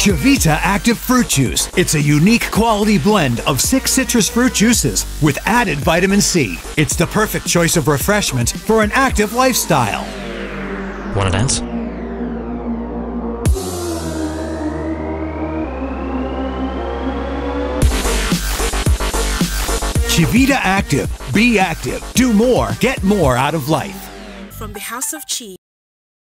Chivita Active Fruit Juice. It's a unique quality blend of 6 citrus fruit juices with added vitamin C. It's the perfect choice of refreshment for an active lifestyle. Want to dance? Chivita Active. Be active. Do more. Get more out of life. From the House of Cheese.